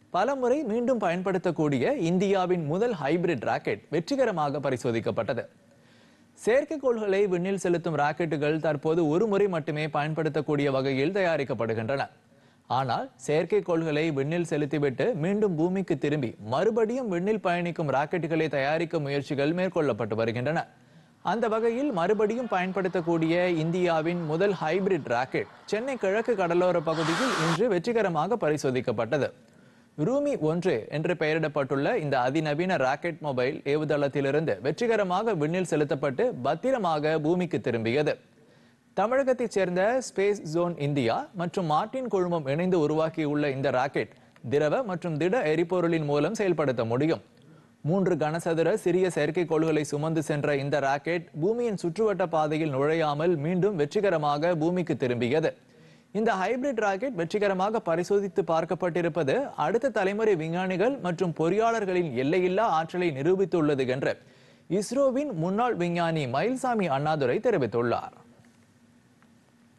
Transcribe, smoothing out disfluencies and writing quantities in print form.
பலமுறை மீண்டும் பயன்படுத்தக்கூடிய இந்தியாவின் முதல் ஹைபிரிட் ராக்கெட் வெற்றிகரமாக பரிசோதிக்கப்பட்டது. செயற்கைக்கோள்களை விண்ணில் செலுத்தும் ராக்கெட்டுகள் தற்போது ஒரு முறை மட்டுமே பயன்படுத்தக்கூடிய வகையில் தயாரிக்கப்படுகின்றன. ஆனால் செயற்கைக்கோள்களை விண்ணில் செலுத்திவிட்டு மீண்டும் பூமிக்கு திரும்பி மறுபடியும் விண்ணில் பயணிக்கும் ராக்கெட்டுகளை தயாரிக்கும் முயற்சிகள் மேற்கொள்ளப்பட்டு வருகின்றன. அந்த வகையில் மறுபடியும் பயன்படுத்தக்கூடிய இந்தியாவின் முதல் ஹைபிரிட் ராக்கெட் சென்னை கிழக்கு கடலோர பகுதியில் இன்று வெற்றிகரமாக பரிசோதிக்கப்பட்டது. ரூமி 1 என்று பெயரிடப்பட்டுள்ள இந்த அதிநவீன ராக்கெட் மொபைல் ஏவுதளத்திலிருந்து வெற்றிகரமாக விண்ணில் செலுத்தப்பட்டு பத்திரமாக பூமிக்கு திரும்பியது. தமிழகத்தைச் சேர்ந்த ஸ்பேஸ் ஜோன் இந்தியா மற்றும் மார்டின் குழுமம் இணைந்து உருவாக்கியுள்ள இந்த ராக்கெட் திரவ மற்றும் திட எரிபொருளின் மூலம் செயல்படுத்த முடியும். 3 கனசதுர சிறிய செயற்கைக்கோள்களை சுமந்து சென்ற இந்த ராக்கெட் பூமியின் சுற்றுவட்ட பாதையில் நுழையாமல் மீண்டும் வெற்றிகரமாக பூமிக்கு திரும்பியது. இந்த ஹைபிரிட் ராக்கெட் வெற்றிகரமாக பரிசோதித்து பார்க்கப்பட்டிருப்பது அடுத்த தலைமுறை விஞ்ஞானிகள் மற்றும் பொறியாளர்களின் எல்லையில்லா ஆற்றலை நிரூபித்துள்ளது என்று இஸ்ரோவின் முன்னாள் விஞ்ஞானி மயில்சாமி அண்ணாதுரை தெரிவித்துள்ளார்.